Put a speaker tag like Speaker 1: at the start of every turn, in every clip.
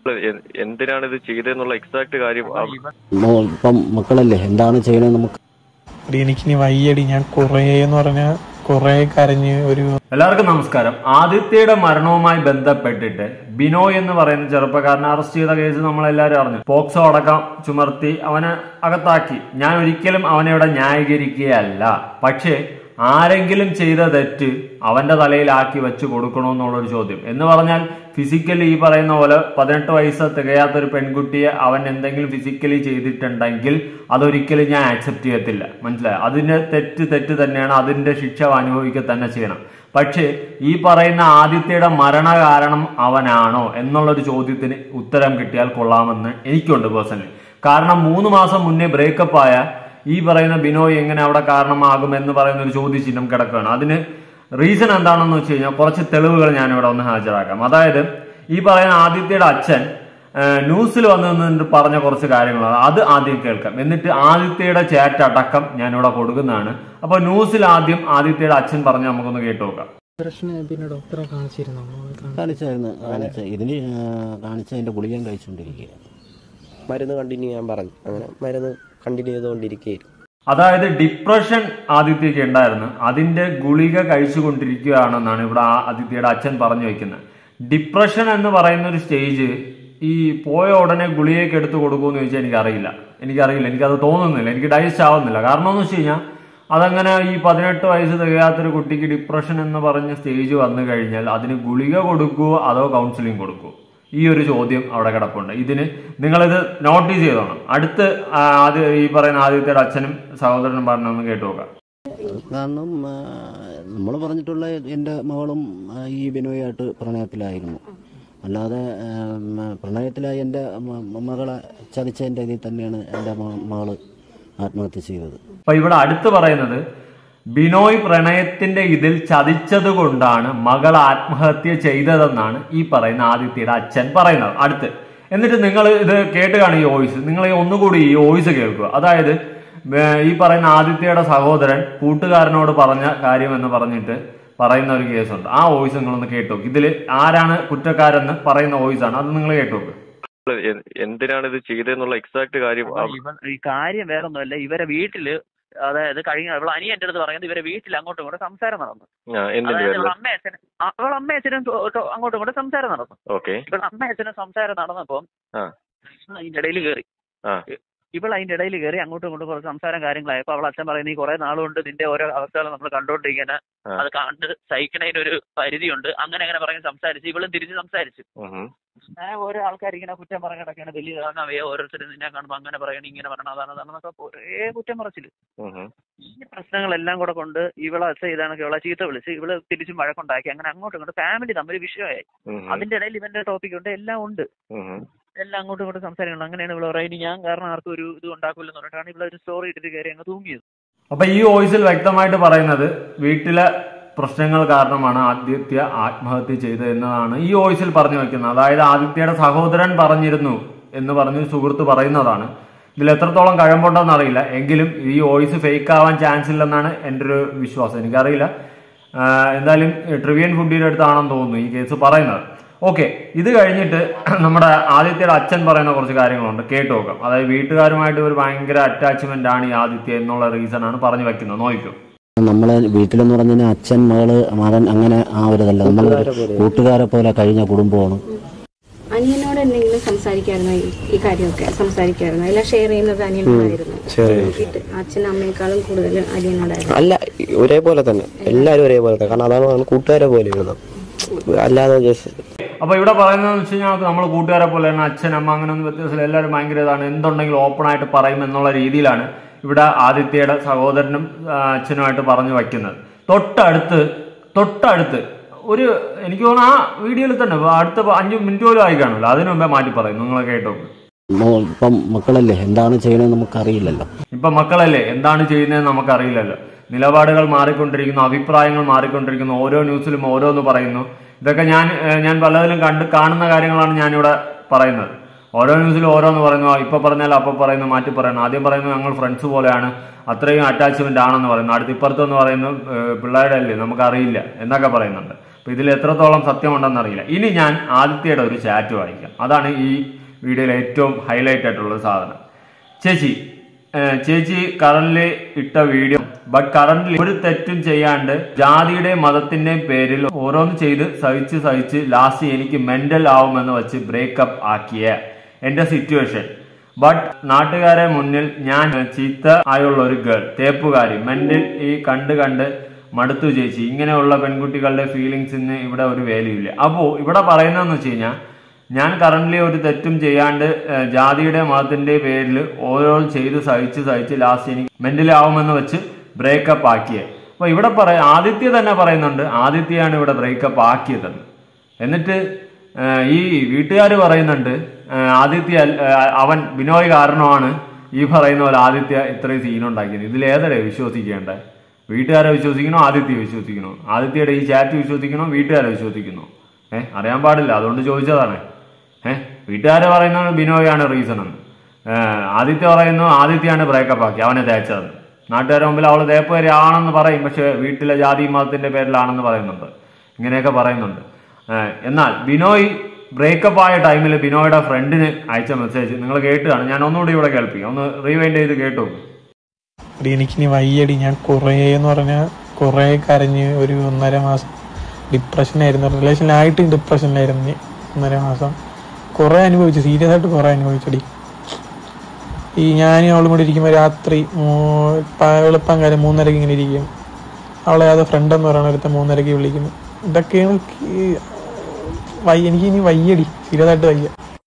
Speaker 1: എന്തിനാണ് ഇത് ചെയ്തെന്നുള്ള എക്സാക്ട് കാര്യം
Speaker 2: ഇപ്പം മക്കളല്ലേ എന്താണ് ചെയ്യണത് നമുക്ക്
Speaker 3: എനിക്കിനി വയ്യടി. ഞാൻ കുറേന്ന് പറഞ്ഞാൽ കുറെ കരഞ്ഞ് ഒരു.
Speaker 4: എല്ലാവർക്കും നമസ്കാരം. ആദിത്യയുടെ മരണവുമായി ബന്ധപ്പെട്ടിട്ട് ബിനോയ് എന്ന് പറയുന്ന ചെറുപ്പക്കാരനെ അറസ്റ്റ് ചെയ്ത കേസ് നമ്മളെല്ലാവരും അറിഞ്ഞു. പോക്സോ അടക്കം ചുമർത്തി അവനെ അകത്താക്കി. ഞാൻ ഒരിക്കലും അവനെ ഇവിടെ ന്യായീകരിക്കുകയല്ല. പക്ഷേ ആരെങ്കിലും ചെയ്ത തെറ്റ് അവന്റെ തലയിലാക്കി വെച്ച് കൊടുക്കണമെന്നുള്ളൊരു ചോദ്യം എന്ന് പറഞ്ഞാൽ ഫിസിക്കലി ഈ പറയുന്ന പോലെ 18 വയസ്സ് തികയാത്തൊരു പെൺകുട്ടിയെ അവൻ എന്തെങ്കിലും ഫിസിക്കലി ചെയ്തിട്ടുണ്ടെങ്കിൽ അതൊരിക്കലും ഞാൻ ആക്സെപ്റ്റ് ചെയ്യത്തില്ല. മനസ്സിലായി? അതിന്റെ തെറ്റ് തന്നെയാണ്. അതിന്റെ ശിക്ഷ അനുഭവിക്കുക തന്നെ ചെയ്യണം. പക്ഷേ ഈ പറയുന്ന ആദിത്യയുടെ മരണ കാരണം അവനാണോ എന്നുള്ളൊരു ചോദ്യത്തിന് ഉത്തരം കിട്ടിയാൽ കൊള്ളാമെന്ന് എനിക്കുണ്ട് പേഴ്സണലി. കാരണം 3 മാസം മുന്നേ ബ്രേക്കപ്പ് ആയ ഈ പറയുന്ന ബിനോയ് എങ്ങനെ അവിടെ കാരണമാകും എന്ന് പറയുന്ന ഒരു ചോദ്യചിഹ്നം കിടക്കുകയാണ്. അതിന് റീസൺ എന്താണെന്ന് വെച്ച് കഴിഞ്ഞാൽ കുറച്ച് തെളിവുകൾ ഞാനിവിടെ ഒന്ന് ഹാജരാക്കാം. അതായത് ഈ പറയുന്ന ആദിത്യയുടെ അച്ഛൻ ന്യൂസിൽ വന്നു പറഞ്ഞ കുറച്ച് കാര്യങ്ങളാണ്. അത് ആദ്യം കേൾക്കാം. എന്നിട്ട് ആദിത്യയുടെ ചാറ്റ് അടക്കം ഞാനിവിടെ കൊടുക്കുന്നതാണ്. അപ്പൊ ന്യൂസിൽ ആദ്യം ആദിത്യയുടെ അച്ഛൻ പറഞ്ഞ് നമുക്കൊന്ന് കേട്ടു നോക്കാം.
Speaker 2: ഡോക്ടറെ ഇതിന് കാണിച്ചതിന്റെ ഗുളികയും കഴിച്ചുകൊണ്ടിരിക്കുക.
Speaker 5: മരുന്ന് കണ്ടിന്യൂ ചെയ്യാൻ പറഞ്ഞു. അങ്ങനെ മരുന്ന് കണ്ടിന്യൂ ചെയ്തുകൊണ്ടിരിക്കുകയായിരുന്നു.
Speaker 4: അതായത് ഡിപ്രഷൻ ആദിത്യക്ക് ഉണ്ടായിരുന്നു. അതിന്റെ ഗുളിക കഴിച്ചുകൊണ്ടിരിക്കുകയാണെന്നാണ് ഇവിടെ ആദിത്യയുടെ അച്ഛൻ പറഞ്ഞു വെക്കുന്നത്. ഡിപ്രഷൻ എന്ന് പറയുന്ന ഒരു സ്റ്റേജ് ഈ പോയ ഉടനെ ഗുളികയൊക്കെ എടുത്ത് കൊടുക്കുമെന്ന് ചോദിച്ചാൽ എനിക്കറിയില്ല. എനിക്കത് തോന്നുന്നില്ല. എനിക്ക് ഡൈജസ്റ്റ് ആവുന്നില്ല. കാരണം എന്ന് വെച്ച് കഴിഞ്ഞാൽ അതങ്ങനെ ഈ 18 വയസ്സ് തികയാത്തൊരു കുട്ടിക്ക് ഡിപ്രഷൻ എന്ന് പറഞ്ഞ സ്റ്റേജ് വന്നു കഴിഞ്ഞാൽ അതിന് ഗുളിക കൊടുക്കുവോ അതോ കൗൺസിലിംഗ് കൊടുക്കുവോ? ഈ ഒരു ചോദ്യം അവിടെ കിടപ്പുണ്ട്. ഇതിന് നിങ്ങളിത് നോട്ടീസ് ചെയ്തോണം. അടുത്ത് ഈ പറയുന്ന ആദിത്യയുടെ അച്ഛനും സഹോദരനും പറഞ്ഞൊന്ന് കേട്ടു നോക്കാം.
Speaker 2: കാരണം നമ്മൾ പറഞ്ഞിട്ടുള്ള എൻ്റെ മകളും ഈ ബിനോയായിട്ട് പ്രണയത്തിലായിരുന്നു. അല്ലാതെ പ്രണയത്തിലായി എൻ്റെ മകളെ ചതിച്ചതിൻ്റെ ഇതിൽ തന്നെയാണ് എൻ്റെ മകള് ആത്മഹത്യ ചെയ്തത്.
Speaker 4: അപ്പൊ ഇവിടെ അടുത്ത് പറയുന്നത് ബിനോയ് പ്രണയത്തിന്റെ ഇതിൽ ചതിച്ചത് കൊണ്ടാണ് മകൾ ആത്മഹത്യ ചെയ്തതെന്നാണ് ഈ പറയുന്ന ആദിത്യയുടെ അച്ഛൻ പറയുന്നത്. അടുത്ത് എന്നിട്ട് നിങ്ങൾ ഇത് കേട്ട് കാണും. ഈ വോയിസ് നിങ്ങൾ ഒന്നുകൂടി ഈ വോയിസ് കേൾക്കുക. അതായത് ഈ പറയുന്ന ആദിത്യയുടെ സഹോദരൻ കൂട്ടുകാരനോട് പറഞ്ഞ കാര്യം എന്ന് പറഞ്ഞിട്ട് പറയുന്ന ഒരു കേസുണ്ട്. ആ വോയിസ് നിങ്ങളൊന്ന് കേട്ടു. ഇതിൽ ആരാണ് കുറ്റക്കാരെന്ന് പറയുന്ന വോയിസ് ആണ്. അത് നിങ്ങൾ കേട്ടു.
Speaker 1: എന്തിനാണ് ഇത് ചെയ്തെന്നുള്ള എക്സാക്ട് കാര്യം
Speaker 6: ഈ കാര്യം വേറൊന്നുമല്ല. ഇവരെ വീട്ടില്, അതായത് കഴിഞ്ഞ അവൾ അനിയ എന്റെ അടുത്ത് പറയുന്നത് ഇവരെ വീട്ടിൽ അങ്ങോട്ടും ഇങ്ങോട്ടും സംസാരം നടന്നു. അതായത് അവൾ അമ്മ അച്ഛനും അങ്ങോട്ടും ഇങ്ങോട്ടും സംസാരം നടന്നു. ഇവൾ അമ്മ അച്ഛനും സംസാരം നടന്നപ്പം അതിന്റെ ഇടയിൽ കയറി അതിന്റെ ഇടയിൽ കയറി അങ്ങോട്ടും ഇങ്ങോട്ടും കുറച്ച് സംസാരം കാര്യങ്ങളായപ്പോ അവൾ അച്ഛൻ പറയുന്നത് ഈ കുറെ നാളുകൊണ്ട് നിന്റെ ഓരോ അവസ്ഥകൾ നമ്മൾ കണ്ടോണ്ടിരിക്കുന്ന അത് കണ്ട് സഹിക്കണതിനൊരു പരിധിയുണ്ട്. അങ്ങനെ പറഞ്ഞ് സംസാരിച്ചു. ഇവളും തിരിച്ച് സംസാരിച്ചു. ഓരോ ആൾക്കാർ ഇങ്ങനെ കുറ്റം പറഞ്ഞ കിടക്കുകയാണ്. വലിയ കാരണവേ ഓരോരുത്തരും നിന്നെ കാണുമ്പോൾ അങ്ങനെ പറയണം, ഇങ്ങനെ പറയണം, അതാണെന്നൊക്കെ ഒരേ കുറ്റം പറച്ചില്. ഈ പ്രശ്നങ്ങളെല്ലാം കൂടെ കൊണ്ട് ഇവളെ അച്ഛൻ ഇതാണെങ്കിൽ ഇവളെ ചീത്ത വിളിച്ച് ഇവള് തിരിച്ചും വഴക്കുണ്ടാക്കി. അങ്ങനെ അങ്ങോട്ടും ഇങ്ങോട്ട് ഫാമിലി തമ്മിൽ വിഷയമായി. അതിന്റെ ഇടയിൽ ഇവന്റെ ടോപ്പിക് ഉണ്ട്, എല്ലാം ഉണ്ട്. എല്ലാം അങ്ങോട്ടും ഇങ്ങോട്ടും സംസാരിക്കണം. അങ്ങനെയാണ് ഇവള് പറയുന്നത് ഞാൻ കാരണം ആർക്കും ഒരു ഇത് ഉണ്ടാക്കില്ലെന്ന് പറഞ്ഞിട്ടാണ് ഇവളൊരു സ്റ്റോറി ഇട്ടിട്ട് കയറി അങ്ങ് തൂങ്ങിയത്.
Speaker 4: അപ്പൊ ഈ വോയിസിൽ വ്യക്തമായിട്ട് പറയുന്നത് വീട്ടിലെ പ്രശ്നങ്ങൾ കാരണമാണ് ആദിത്യ ആത്മഹത്യ ചെയ്തത് എന്നതാണ് ഈ വോയിസിൽ പറഞ്ഞു വെക്കുന്നത്. അതായത് ആദിത്യയുടെ സഹോദരൻ പറഞ്ഞിരുന്നു എന്ന് പറഞ്ഞ് സുഹൃത്ത് പറയുന്നതാണ്. ഇതിൽ എത്രത്തോളം കഴമ്പുണ്ടെന്ന് അറിയില്ല. എങ്കിലും ഈ വോയിസ് ഫേക്ക് ആവാൻ ചാൻസ് ഇല്ലെന്നാണ് എൻ്റെ ഒരു വിശ്വാസം. എനിക്കറിയില്ല. എന്തായാലും ട്രിവിയൻ ഫുഡിയുടെ അടുത്താണെന്ന് തോന്നുന്നു ഈ കേസ് പറയുന്നത്. ഓക്കെ, ഇത് കഴിഞ്ഞിട്ട് നമ്മുടെ ആദിത്യയുടെ അച്ഛൻ പറയുന്ന കുറച്ച് കാര്യങ്ങളുണ്ട്. കേട്ടു നോക്കാം. അതായത് വീട്ടുകാരുമായിട്ട് ഒരു ഭയങ്കര അറ്റാച്ച്മെന്റ് ആണ് ഈ ആദിത്യ എന്നുള്ള റീസൺ ആണ് പറഞ്ഞു വെക്കുന്നത്. നോക്കൂ.
Speaker 2: നമ്മളെ വീട്ടിലെന്ന് പറഞ്ഞാൽ അച്ഛൻ മകള് മകൻ അങ്ങനെ ആ ഒരു ഇതല്ല. നമ്മൾ കൂട്ടുകാരെ പോലെ കഴിഞ്ഞ കുടുംബമാണ്.
Speaker 7: അനിയനോട് എന്തെങ്കിലും സംസാരിക്കായിരുന്നോ? ഈ കാര്യമൊക്കെ സംസാരിക്കായിരുന്നോ? എല്ലാം ഷെയർ ചെയ്യുന്നത് അനിയനോടായിരുന്നു? അച്ഛനും അമ്മയെക്കാളും കൂടുതൽ അനിയനോടായിരുന്നു?
Speaker 5: അല്ല, ഒരേപോലെ തന്നെ, എല്ലാവരും ഒരേപോലെ തന്നെ. കാരണം അതാണ് കൂട്ടുകാരെ പോലെ ഇരുന്നത്, അല്ലാതെ
Speaker 4: അപ്പൊ ഇവിടെ പറയുന്നത് വെച്ച് കഴിഞ്ഞാൽ നമ്മൾ കൂട്ടുകാരെ പോലെ തന്നെ അച്ഛൻ അമ്മ അങ്ങനെ ഒന്നും വ്യത്യാസമില്ല. എല്ലാവരും ഭയങ്കര ഇതാണ്. എന്തുണ്ടെങ്കിലും ഓപ്പൺ ആയിട്ട് പറയും എന്നുള്ള രീതിയിലാണ് ഇവിടെ ആദിത്യയുടെ സഹോദരനും അച്ഛനുമായിട്ട് പറഞ്ഞു വയ്ക്കുന്നത്. തൊട്ടടുത്ത് ഒരു എനിക്ക് തോന്നുന്നു ആ വീഡിയോയിൽ തന്നെ അടുത്ത 5 മിനിറ്റ് പോലും ആയി കാണുമല്ലോ. അതിനു മുമ്പേ മാറ്റി പറയും. നിങ്ങൾ കേട്ടോ.
Speaker 2: ഇപ്പം മക്കളല്ലേ എന്താണ് ചെയ്യണമെന്ന് നമുക്കറിയില്ലല്ലോ.
Speaker 4: എന്താണ് ചെയ്യുന്നതെന്ന് നമുക്കറിയില്ലല്ലോ. നിലപാടുകൾ മാറിക്കൊണ്ടിരിക്കുന്നു, അഭിപ്രായങ്ങൾ മാറിക്കൊണ്ടിരിക്കുന്നു. ഓരോ ന്യൂസിലും ഓരോന്ന് പറയുന്നു. ഇതൊക്കെ ഞാൻ പലതിലും കാണുന്ന കാര്യങ്ങളാണ് ഞാനിവിടെ പറയുന്നത്. ഓരോ ന്യൂസിലും ഓരോന്ന് പറയുന്നു. ഇപ്പൊ പറഞ്ഞാൽ അപ്പൊ പറയുന്നു, മാറ്റി പറയുന്നു. ആദ്യം പറയുന്നു ഞങ്ങൾ ഫ്രണ്ട്സ് പോലെയാണ്, അത്രയും അറ്റാച്ച്മെന്റ് ആണെന്ന് പറയുന്നു. അടുത്ത് ഇപ്പുറത്തെന്ന് പറയുന്നു പിള്ളേരുടെ അല്ലേ നമുക്കറിയില്ല എന്നൊക്കെ പറയുന്നുണ്ട്. അപ്പോൾ ഇതിൽ എത്രത്തോളം സത്യമുണ്ടെന്ന് അറിയില്ല. ഇനി ഞാൻ ആദിത്യയുടെ ഒരു ചാറ്റ് വായിക്കാം. അതാണ് ഈ വീഡിയോയിലെ ഏറ്റവും ഹൈലൈറ്റ് ആയിട്ടുള്ള സാധനം. ചേച്ചി കറന്റ് ഇട്ട വീഡിയോ, ബട്ട് കറന്റ് ഒരു തെറ്റും ചെയ്യാണ്ട് ജാതിയുടെയും മതത്തിന്റെയും പേരിൽ ഓരോന്ന് ചെയ്ത് സഹിച്ച് ലാസ്റ്റ് എനിക്ക് മെന്റൽ ആവുമെന്ന് വെച്ച് ബ്രേക്കപ്പ് ആക്കിയ എന്റെ സിറ്റുവേഷൻ. ബട്ട് നാട്ടുകാരെ മുന്നിൽ ഞാൻ ചീത്ത ആയുള്ള ഒരു ഗേൾ, തേപ്പുകാരി, മെന്റൽ ഈ കണ്ട് മടുത്തു ചേച്ചി. ഇങ്ങനെയുള്ള പെൺകുട്ടികളുടെ ഫീലിങ്സിന് ഇവിടെ ഒരു വാല്യൂ ഇല്ല. അപ്പോൾ ഇവിടെ പറയുന്നതെന്ന് വെച്ച് കഴിഞ്ഞാൽ, ഞാൻ കറന്റ് ഒരു തെറ്റും ചെയ്യാണ്ട് ജാതിയുടെ മതത്തിന്റെ പേരിൽ ഓരോ ചെയ്ത് സഹിച്ച് ലാസ്റ്റ് എനിക്ക് മെന്റൽ ആവുമെന്ന് വെച്ച് ബ്രേക്കപ്പ് ആക്കിയത്. അപ്പൊ ഇവിടെ ആദിത്യ തന്നെ പറയുന്നുണ്ട് ആദിത്യയാണ് ഇവിടെ ബ്രേക്കപ്പ് ആക്കിയതെന്ന്. എന്നിട്ട് ഈ വീട്ടുകാർ പറയുന്നുണ്ട് ആദിത്യ അവൻ ബിനോയ് കാരണമാണ് ഈ പറയുന്ന പോലെ ആദിത്യ ഇത്രയും സീനുണ്ടാക്കിയത്. ഇതിലേതരെ വിശ്വസിക്കേണ്ടേ? വീട്ടുകാരെ വിശ്വസിക്കണോ ആദിത്യ വിശ്വസിക്കണോ? ആദിത്യയുടെ ഈ ചാറ്റ് വിശ്വസിക്കണോ വീട്ടുകാരെ വിശ്വസിക്കണോ? അറിയാൻ പാടില്ല, അതുകൊണ്ട് ചോദിച്ചതാണ്. വീട്ടുകാരെ പറയുന്നത് ബിനോയാണ് റീസൺ എന്ന്, ആദിത്യ പറയുന്നു ആദിത്യയാണ് ബ്രേക്കപ്പ് ആക്കി അവനെ തേച്ചതെന്ന്. നാട്ടുകാരുടെ മുമ്പിൽ അവൾ തേപ്പുകാരി ആണെന്ന് പറയും, പക്ഷെ വീട്ടിലെ ജാതി മതത്തിന്റെ പേരിലാണെന്ന് പറയുന്നുണ്ട്. ഇങ്ങനെയൊക്കെ പറയുന്നുണ്ട്. എന്നാൽ ബിനോയ് ബ്രേക്കപ്പ് ആയ ടൈമിൽ ബിനോയുടെ ഫ്രണ്ടിന് അയച്ച മെസ്സേജ് നിങ്ങൾ കേട്ടാണ്. ഞാൻ ഒന്നുകൂടി ഇവിടെ കേൾപ്പിക്കാം, ഒന്ന് റീവൈൻഡ് ചെയ്ത് കേട്ടു.
Speaker 3: എനിക്കിനി വയ്യടി, ഞാൻ കുറേ കരഞ്ഞ് ഒരു 1.5 മാസം ഡിപ്രഷനായിരുന്നു. റിലേഷനിലായിട്ട് ഡിപ്രഷനിലായിരുന്നു 1.5 മാസം. കുറേ അനുഭവിച്ചു, സീരിയസ് ആയിട്ട് കുറേ അനുഭവിച്ചടി. ഈ ഞാനും അവളും കൂടി ഇരിക്കുമ്പോൾ രാത്രി എളുപ്പം കാലം 3:30 ഇങ്ങനെ ഇരിക്കും. അവളെ അത് ഫ്രണ്ട് എന്ന് പറയുന്ന ഒരുത്തൻ 3:30 വിളിക്കുന്നു. ഇതൊക്കെയാണ് എനിക്കിനി വയ്യടി, സീരിയസ് ആയിട്ട് വയ്യ.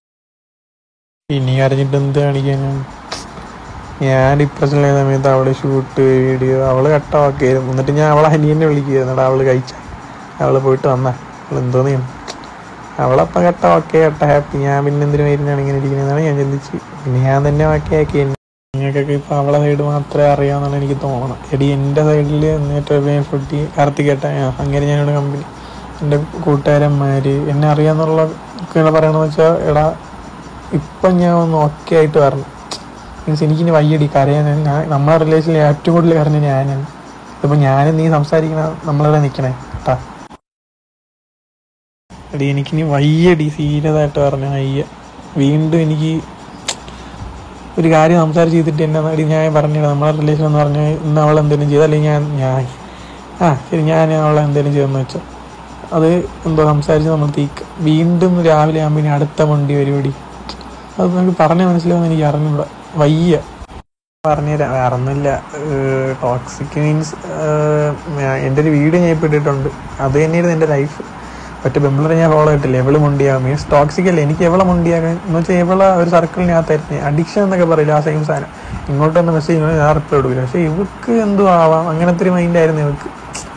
Speaker 3: ഇനി കരഞ്ഞിട്ട് എന്ത് കാണിക്കാനും? ഞാൻ ഡിപ്രഷനിലായ സമയത്ത് അവള് ഷൂട്ട് വീഡിയോ അവള് കട്ടവാക്കിയായിരുന്നു. എന്നിട്ട് ഞാൻ അവളെ അനിയനെ വിളിക്കുകയായിരുന്നു. എന്നിട്ട് അവള് കഴിച്ച അവള് പോയിട്ട് വന്നാ അവൾ എന്തോന്ന് ചെയ്യണം. അവളപ്പം കട്ട ഹാപ്പി. ഞാൻ പിന്നെ എന്തിനു വരുന്നതാണ് ഇങ്ങനെ ഇരിക്കുന്നതാണ് ഞാൻ ചിന്തിച്ച്. പിന്നെ ഞാൻ തന്നെ ആക്കി നിങ്ങൾക്കൊക്കെ ഇപ്പം അവളെ സൈഡ് മാത്രമേ അറിയാമെന്നാണ് എനിക്ക് തോന്നണം. എടി എൻ്റെ സൈഡിൽ ഫുട്ടി കാർത്തികേട്ട അങ്ങനെ ഞാനോട് കമ്പനി എൻ്റെ കൂട്ടുകാരന്മാർ എന്നെ അറിയാമെന്നുള്ള പറയണമെന്ന് വെച്ചാൽ എടാ ഇപ്പം ഞാൻ ഒന്ന് ഓക്കെ ആയിട്ട് വരണം. മീൻസ് എനിക്കിനി വയ്യടി കരയാൻ. നമ്മളെ റിലേഷനിൽ ഏറ്റവും കൂടുതൽ കരഞ്ഞ ഞാനാണ്. ഇതിപ്പോൾ ഞാനും നീ സംസാരിക്കണ നമ്മളിവിടെ നിൽക്കണേ കേട്ടാ. എടി എനിക്കിനി വയ്യടി, സീരിയസ് ആയിട്ട് പറഞ്ഞ വയ്യ. വീണ്ടും എനിക്ക് ഒരു കാര്യം സംസാരിച്ച് ചെയ്തിട്ട് എന്നാ ഞാൻ പറഞ്ഞില്ല നമ്മളെ റിലേഷൻ എന്ന് പറഞ്ഞാൽ ഇന്ന് അവൾ എന്തെങ്കിലും ചെയ്ത് അല്ലെങ്കിൽ ഞാൻ ശരി ഞാൻ അവളെ എന്തെങ്കിലും ചെയ്തെന്ന് വെച്ചാൽ അത് എന്തോ സംസാരിച്ച് നമ്മൾ തീക്കുക. വീണ്ടും രാവിലെ ആകുമ്പോൾ അടുത്ത വണ്ടി പരിപാടി. അത് നമുക്ക് പറഞ്ഞാൽ മനസ്സിലാവുമെന്ന് എനിക്ക് അറിഞ്ഞൂടാ. വയ്യ പറഞ്ഞുതരാം, വേറൊന്നുമില്ല. ടോക്സിക് മീൻസ് എൻ്റെ ഒരു വീഡിയോ ഞാൻ ഇപ്പോൾ ഇട്ടിട്ടുണ്ട്. അത് തന്നെയായിരുന്നു എൻ്റെ ലൈഫ്. മറ്റേ ബെമ്പിളറെ ഞാൻ ഫോളോ ചെയ്തിട്ടില്ല. എവള് മുണ്ടിയാകും മീൻസ് ടോക്സിക് അല്ലേ. എനിക്ക് എവളെ മുണ്ടിയാകാൻ എന്ന് വെച്ചാൽ എവളെ ഒരു സർക്കിളിനകത്തായിരുന്നു. അഡിക്ഷൻ എന്നൊക്കെ പറയില്ല, ആ സെയിം സാധനം. ഇങ്ങോട്ടൊന്ന് മെസ്സേജ് ഞാൻ റിപ്ലൈ കൊടുക്കില്ല. പക്ഷെ ഇവക്ക് എന്തോ ആവാം, അങ്ങനത്തെ ഒരു മൈൻഡായിരുന്നു ഇവക്ക്.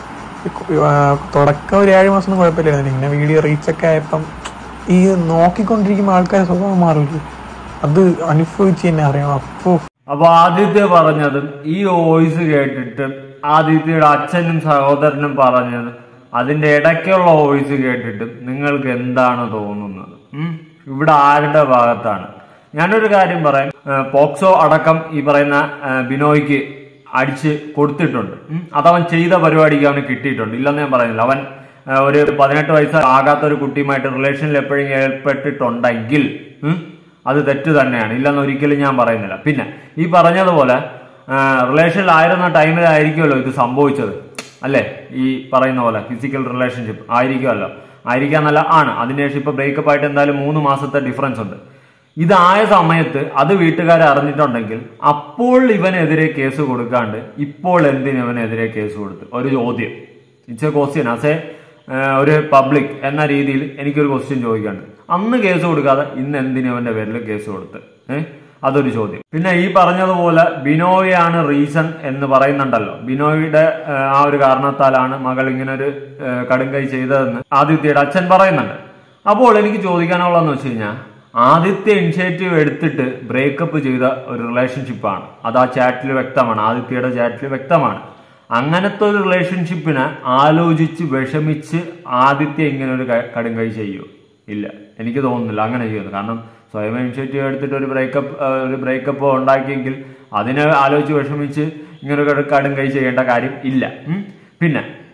Speaker 3: തുടക്കം ഒരു 7 മാസം ഒന്നും കുഴപ്പമില്ലായിരുന്നു. ഇങ്ങനെ വീഡിയോ റീച്ചൊക്കെ ആയപ്പം ഈ നോക്കിക്കൊണ്ടിരിക്കുമ്പോൾ ആൾക്കാരെ സ്വഭാവം മാറില്ല. അത് അനുഭവിച്ച് തന്നെ അറിയാം.
Speaker 4: അപ്പൊ ആദിത്യ പറഞ്ഞതും ഈ വോയിസ് കേട്ടിട്ട് ആദിത്യയുടെ അച്ഛനും സഹോദരനും പറഞ്ഞതും അതിന്റെ ഇടയ്ക്കുള്ള വോയിസ് കേട്ടിട്ട് നിങ്ങൾക്ക് എന്താണ് തോന്നുന്നത്? ഇവിടെ ആരുടെ ഭാഗത്താണ്? ഞാനൊരു കാര്യം പറയാം. പോക്സോ അടക്കം ഈ പറയുന്ന ബിനോയ്ക്ക് അടിച്ച് കൊടുത്തിട്ടുണ്ട്. അതവൻ ചെയ്ത പരിപാടിക്ക് അവന് കിട്ടിയിട്ടുണ്ട്, ഇല്ലെന്ന് ഞാൻ പറയുന്നില്ല. അവൻ ഒരു 18 വയസ്സ് ആകാത്ത ഒരു കുട്ടിയുമായിട്ട് റിലേഷനിൽ എപ്പോഴും ഏർപ്പെട്ടിട്ടുണ്ടെങ്കിൽ അത് തെറ്റ് തന്നെയാണ്, ഇല്ലെന്ന് ഒരിക്കലും ഞാൻ പറയുന്നില്ല. പിന്നെ ഈ പറഞ്ഞതുപോലെ റിലേഷനിലായിരുന്ന ടൈമിലായിരിക്കുമല്ലോ ഇത് സംഭവിച്ചത്, അല്ലേ? ഈ പറയുന്ന പോലെ ഫിസിക്കൽ റിലേഷൻഷിപ്പ് ആയിരിക്കുമല്ലോ. ആയിരിക്കാന്നല്ല ആണ്. അതിനുശേഷം ഇപ്പൊ ബ്രേക്കപ്പ് ആയിട്ട് എന്തായാലും 3 മാസത്തെ ഡിഫറൻസ് ഉണ്ട്. ഇതായ സമയത്ത് അത് വീട്ടുകാരെ അറിഞ്ഞിട്ടുണ്ടെങ്കിൽ അപ്പോൾ ഇവനെതിരെ കേസ് കൊടുക്കാണ്ട് ഇപ്പോൾ എന്തിന് ഇവനെതിരെ കേസ് കൊടുത്ത്? ഒരു ചോദ്യം, it's a question. As a ഒരു പബ്ലിക് എന്ന രീതിയിൽ എനിക്കൊരു ക്വസ്റ്റ്യൻ ചോദിക്കാണ്ട്. അന്ന് കേസ് കൊടുക്കാതെ ഇന്ന് എന്തിന് ഇവന്റെ പേരിൽ കേസ് കൊടുത്ത്? അതൊരു ചോദ്യം. പിന്നെ ഈ പറഞ്ഞതുപോലെ ബിനോയാണ് റീസൺ എന്ന് പറയുന്നുണ്ടല്ലോ. ബിനോയുടെ ആ ഒരു കാരണത്താലാണ് മകൾ ഇങ്ങനെ ഒരു കടുംകൈ ചെയ്തതെന്ന് ആദിത്യയുടെ അച്ഛൻ പറയുന്നുണ്ട്. അപ്പോൾ എനിക്ക് ചോദിക്കാനുള്ളതെന്ന് വെച്ച് കഴിഞ്ഞാൽ, ആദിത്യ ഇനിഷ്യേറ്റീവ് എടുത്തിട്ട് ബ്രേക്കപ്പ് ചെയ്ത ഒരു റിലേഷൻഷിപ്പാണ്. അത് ആ ചാറ്റിൽ വ്യക്തമാണ്, ആദിത്യയുടെ ചാറ്റിൽ വ്യക്തമാണ്. അങ്ങനത്തെ ഒരു റിലേഷൻഷിപ്പിനെ ആലോചിച്ച് വിഷമിച്ച് ആദിത്യ ഇങ്ങനെ ഒരു കടുംകൈ ചെയ്യൂ? ഇല്ല, എനിക്ക് തോന്നുന്നില്ല അങ്ങനെ ചെയ്യുന്നു. കാരണം സ്വയം ഇനിഷ്യേറ്റീവ് എടുത്തിട്ട് ഒരു ബ്രേക്കപ്പ് ഉണ്ടാക്കിയെങ്കിൽ അതിനെ ആലോചിച്ച് വിഷമിച്ച് ഇങ്ങനെ ഒരു കടുംകൈ ചെയ്യേണ്ട കാര്യം ഇല്ല. പിന്നെ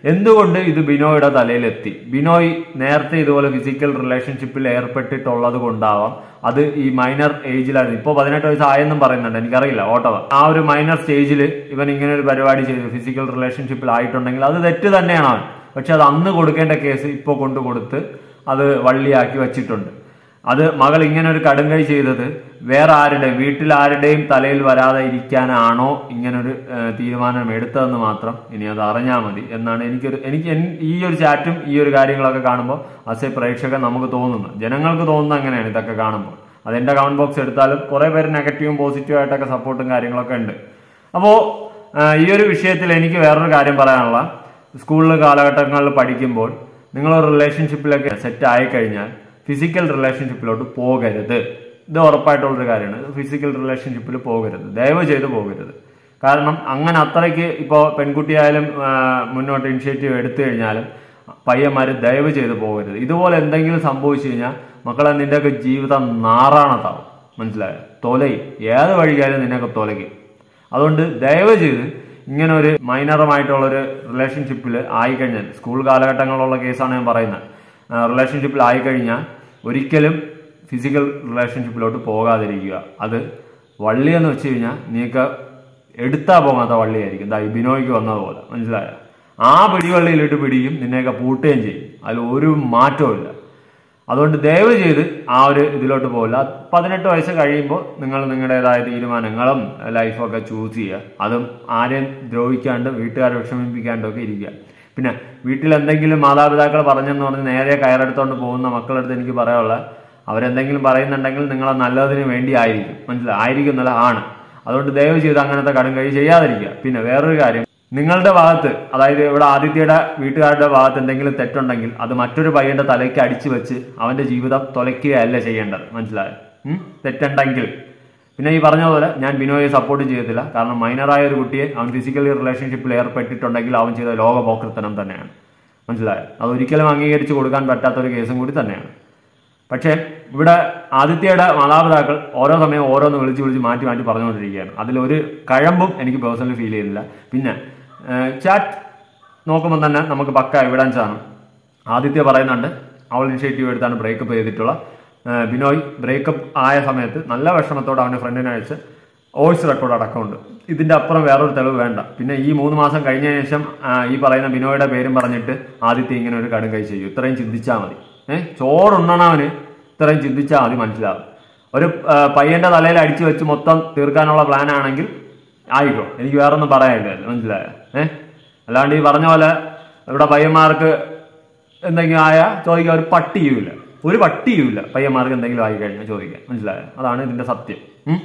Speaker 4: എന്തുകൊണ്ട് ഇത് ബിനോയുടെ തലയിലെത്തി? ബിനോയ് നേരത്തെ ഇതുപോലെ ഫിസിക്കൽ റിലേഷൻഷിപ്പിൽ ഏർപ്പെട്ടിട്ടുള്ളത് കൊണ്ടാവാം. അത് ഈ മൈനർ ഏജിലായിരുന്നു. ഇപ്പോൾ 18 വയസ്സായെന്നും പറയുന്നുണ്ട്, എനിക്കറിയില്ല ഓട്ടവ. ആ ഒരു മൈനർ സ്റ്റേജിൽ ഇവൻ ഇങ്ങനെ ഒരു പരിപാടി ചെയ്തു ഫിസിക്കൽ റിലേഷൻഷിപ്പിൽ ആയിട്ടുണ്ടെങ്കിൽ അത് തെറ്റ് തന്നെയാണ് അവൻ. പക്ഷെ അത് അന്ന് കൊടുക്കേണ്ട കേസ് ഇപ്പോൾ കൊണ്ടു കൊടുത്ത് അത് വള്ളിയാക്കി വെച്ചിട്ടുണ്ട്. അത് മകൾ ഇങ്ങനെ ഒരു കടുങ്കൈ ചെയ്തത് വേറെ ആരുടെയും വീട്ടിലാരുടെയും തലയിൽ വരാതെ ഇരിക്കാനാണോ ഇങ്ങനൊരു തീരുമാനം എടുത്തതെന്ന് മാത്രം ഇനി അത് അറിഞ്ഞാൽ മതി എന്നാണ് എനിക്ക് ഈ ഒരു ചാറ്റും ഈ ഒരു കാര്യങ്ങളൊക്കെ കാണുമ്പോൾ ആസ് എ പ്രേക്ഷകൻ നമുക്ക് തോന്നുന്നു. ജനങ്ങൾക്ക് തോന്നുന്നത് അങ്ങനെയാണ് ഇതൊക്കെ കാണുമ്പോൾ. അതെന്റെ കമന്റ് ബോക്സ് എടുത്താലും കുറെ പേര് നെഗറ്റീവും പോസിറ്റീവും ആയിട്ടൊക്കെ സപ്പോർട്ടും കാര്യങ്ങളൊക്കെ ഉണ്ട്. അപ്പോൾ ഈ ഒരു വിഷയത്തിൽ എനിക്ക് വേറൊരു കാര്യം പറയാനുള്ള, സ്കൂളിൽ കാലഘട്ടങ്ങളിൽ പഠിക്കുമ്പോൾ നിങ്ങൾ റിലേഷൻഷിപ്പിലൊക്കെ സെറ്റ് ആയിക്കഴിഞ്ഞാൽ ഫിസിക്കൽ റിലേഷൻഷിപ്പിലോട്ട് പോകരുത്. ഇത് ഉറപ്പായിട്ടുള്ളൊരു കാര്യമാണ്. ഫിസിക്കൽ റിലേഷൻഷിപ്പിൽ പോകരുത്, ദയവ് ചെയ്ത് പോകരുത്. കാരണം അങ്ങനെ അത്രയ്ക്ക് ഇപ്പോൾ പെൺകുട്ടിയായാലും മുന്നോട്ട് ഇനിഷ്യേറ്റീവ് എടുത്തു കഴിഞ്ഞാലും പയ്യന്മാർ ദയവ് ചെയ്ത് പോകരുത്. ഇതുപോലെ എന്തെങ്കിലും സംഭവിച്ചു കഴിഞ്ഞാൽ മക്കളെ നിന്റെയൊക്കെ ജീവിതം നാറാണത്താവും. മനസ്സിലായോ? തൊലയും ഏത് വഴിക്കാലും നിന്നെയൊക്കെ തൊലയ്ക്കും. അതുകൊണ്ട് ദയവ് ചെയ്ത് ഇങ്ങനെ ഒരു മൈനറുമായിട്ടുള്ളൊരു റിലേഷൻഷിപ്പിൽ ആയിക്കഴിഞ്ഞാൽ, സ്കൂൾ കാലഘട്ടങ്ങളിലുള്ള കേസാണ് ഞാൻ പറയുന്നത്, റിലേഷൻഷിപ്പിൽ ആയിക്കഴിഞ്ഞാൽ ഒരിക്കലും ഫിസിക്കൽ റിലേഷൻഷിപ്പിലോട്ട് പോകാതിരിക്കുക. അത് വള്ളിയെന്ന് വെച്ച് കഴിഞ്ഞാൽ നീക്ക് എടുത്താൽ പോകാത്ത വള്ളിയായിരിക്കും. ഈ ബിനോയ്ക്ക് വന്നതുപോലെ. മനസ്സിലായോ? ആ പിടിവള്ളിയിലിട്ട് പിടിയും, നിന്നെയൊക്കെ പൂട്ടുകയും ചെയ്യും. അതിൽ ഒരു മാറ്റവും ഇല്ല. അതുകൊണ്ട് ദയവ് ചെയ്ത് ആ ഒരു ഇതിലോട്ട് പോകില്ല. 18 വയസ്സ് കഴിയുമ്പോൾ നിങ്ങൾ നിങ്ങളുടേതായ തീരുമാനങ്ങളും ലൈഫൊക്കെ ചൂസ് ചെയ്യുക. അതും ആരെയും ദ്രോഹിക്കാണ്ട് വീട്ടുകാരെ വിഷമിപ്പിക്കാണ്ടൊക്കെ ഇരിക്കുക. പിന്നെ വീട്ടിൽ എന്തെങ്കിലും മാതാപിതാക്കൾ പറഞ്ഞെന്ന് പറഞ്ഞ് നേരെ കയറെടുത്തോണ്ട് പോകുന്ന മക്കളെടുത്ത് എനിക്ക് പറയാനുള്ള, അവരെന്തെങ്കിലും പറയുന്നുണ്ടെങ്കിൽ നിങ്ങളെ നല്ലതിന് വേണ്ടി ആയിരിക്കും. മനസ്സിലായി? ആയിരിക്കുന്നല്ല, ആണ്. അതുകൊണ്ട് ദയവ് ചെയ്ത് അങ്ങനത്തെ കടുംകൈ ചെയ്യാതിരിക്കുക. പിന്നെ വേറൊരു കാര്യം, നിങ്ങളുടെ ഭാഗത്ത്, അതായത് ഇവിടെ ആദിത്യയുടെ വീട്ടുകാരുടെ ഭാഗത്ത് എന്തെങ്കിലും തെറ്റുണ്ടെങ്കിൽ അത് മറ്റൊരു പയ്യന്റെ തലയ്ക്ക് അടിച്ചു വെച്ച് അവന്റെ ജീവിതം തുലയ്ക്കുകയല്ല ചെയ്യേണ്ടത്. മനസ്സിലായോ? തെറ്റുണ്ടെങ്കിൽ. പിന്നെ ഈ പറഞ്ഞ പോലെ ഞാൻ ബിനോയെ സപ്പോർട്ട് ചെയ്യത്തില്ല. കാരണം മൈനറായ ഒരു കുട്ടിയെ അവൻ ഫിസിക്കലി റിലേഷൻഷിപ്പിൽ ഏർപ്പെട്ടിട്ടുണ്ടെങ്കിൽ അവൻ ചെയ്ത ലോകപോക്രത്തനം തന്നെയാണ്. മനസ്സിലായോ? അതൊരിക്കലും അംഗീകരിച്ചു കൊടുക്കാൻ പറ്റാത്തൊരു കേസും കൂടി തന്നെയാണ്. പക്ഷേ ഇവിടെ ആദിത്യയുടെ മാതാപിതാക്കൾ ഓരോ സമയം ഓരോന്ന് വിളിച്ച് മാറ്റി പറഞ്ഞുകൊണ്ടിരിക്കുകയാണ്. അതിലൊരു കഴമ്പും എനിക്ക് പേഴ്സണലി ഫീൽ ചെയ്യുന്നില്ല. പിന്നെ ചാറ്റ് നോക്കുമ്പോൾ തന്നെ നമുക്ക് പക്ക എവിഡൻസ് ആണ്. ആദിത്യ പറയുന്നുണ്ട് അവൾ ഇനിഷ്യേറ്റീവ് എടുത്താണ് ബ്രേക്കപ്പ് ചെയ്തിട്ടുള്ള. ബിനോയ് ബ്രേക്കപ്പ് ആയ സമയത്ത് നല്ല വിഷമത്തോടെ അവൻ്റെ ഫ്രണ്ടിനെ അയച്ച് വോയിസ് റെക്കോർഡ് അടക്കമുണ്ട്. ഇതിന്റെ അപ്പുറം വേറൊരു തെളിവ് വേണ്ട. പിന്നെ ഈ 3 മാസം കഴിഞ്ഞ ശേഷം ഈ പറയുന്ന ബിനോയുടെ പേരും പറഞ്ഞിട്ട് ആദിത്യ ഇങ്ങനെ ഒരു കടുംകൈ ചെയ്യും. ഇത്രയും ചിന്തിച്ചാൽ മതി. ചോറുണ്ണണവന് ഇത്രയും ചിന്തിച്ചാൽ മതി. മനസ്സിലാവും. ഒരു പയ്യന്റെ തലയിൽ അടിച്ചു വെച്ച് മൊത്തം തീർക്കാനുള്ള പ്ലാൻ ആണെങ്കിൽ ആയിക്കോ, എനിക്ക് വേറൊന്നും പറയാനില്ലല്ലോ. മനസ്സിലായോ? അല്ലാണ്ട് ഈ പറഞ്ഞ പോലെ ഇവിടെ പയ്യന്മാർക്ക് എന്തെങ്കിലും ആയാൽ ചോദിക്കാൻ ഒരു പട്ടിയുമില്ല പയ്യന്മാർക്ക് എന്തെങ്കിലും ആയി കഴിഞ്ഞാൽ ചോദിക്കാൻ. മനസ്സിലായോ? അതാണ് ഇതിന്റെ സത്യം.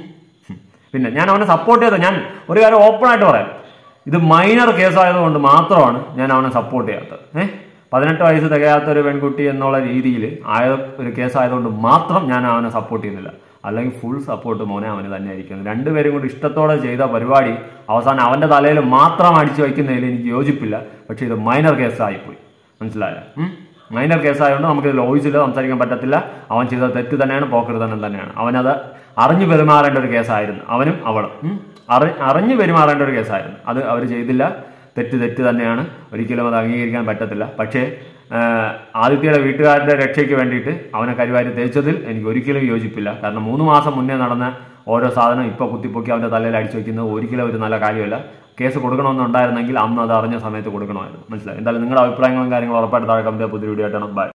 Speaker 4: പിന്നെ ഞാൻ അവനെ സപ്പോർട്ട് ചെയ്തത്, ഞാൻ ഒരു കാര്യം ഓപ്പൺ ആയിട്ട് പറയാം, ഇത് മൈനർ കേസായതുകൊണ്ട് മാത്രമാണ് ഞാൻ അവനെ സപ്പോർട്ട് ചെയ്യാത്തത്. 18 വയസ്സ് തികയാത്ത ഒരു പെൺകുട്ടി എന്നുള്ള രീതിയിൽ ആയ ഒരു കേസായതുകൊണ്ട് മാത്രം ഞാൻ അവനെ സപ്പോർട്ട് ചെയ്യുന്നില്ല. അല്ലെങ്കിൽ ഫുൾ സപ്പോർട്ട് മോനെ അവന് തന്നെ ആയിരിക്കും. രണ്ടുപേരും കൂടി ഇഷ്ടത്തോടെ ചെയ്ത പരിപാടി അവസാനം അവന്റെ തലയിൽ മാത്രം അടിച്ചു വയ്ക്കുന്നതിൽ എനിക്ക് യോജിപ്പില്ല. പക്ഷെ ഇത് മൈനർ കേസായിപ്പോയി. മനസ്സിലായോ? മൈനർ കേസായതുകൊണ്ട് നമുക്ക് വോയിസിൽ സംസാരിക്കാൻ പറ്റത്തില്ല. അവൻ ചെയ്ത തെറ്റ് തന്നെയാണ്, പോക്കരുതനം തന്നെയാണ്. അവനത് അറിഞ്ഞു പെരുമാറേണ്ട ഒരു കേസായിരുന്നു. അവനും അവളും അറിഞ്ഞു പെരുമാറേണ്ട ഒരു കേസായിരുന്നു. അത് അവർ ചെയ്തില്ല. തെറ്റ് തന്നെയാണ്. ഒരിക്കലും അത് അംഗീകരിക്കാൻ പറ്റത്തില്ല. പക്ഷേ ആദിത്യയുടെ വീട്ടുകാരുടെ രക്ഷയ്ക്ക് വേണ്ടിയിട്ട് അവനെ കരിവാരി തേച്ചതിൽ എനിക്ക് ഒരിക്കലും യോജിപ്പില്ല. കാരണം 3 മാസം മുന്നേ നടന്ന ഓരോ സാധനം ഇപ്പോൾ കുത്തിപ്പൊക്കി അവൻ്റെ തലയിൽ അടിച്ചു വയ്ക്കുന്നത് ഒരിക്കലും ഒരു നല്ല കാര്യമല്ല. കേസ് കൊടുക്കണമെന്നുണ്ടായിരുന്നെങ്കിൽ അന്ന് അത് അറിഞ്ഞ സമയത്ത് കൊടുക്കണമായിരുന്നു. മനസ്സിലായി? എന്തായാലും നിങ്ങളുടെ അഭിപ്രായങ്ങളും കാര്യങ്ങളും ഉറപ്പായിട്ട് താഴെ കമന്റ് പുതിയ വീഡിയോ ആയിട്ടാണ്. ബൈ.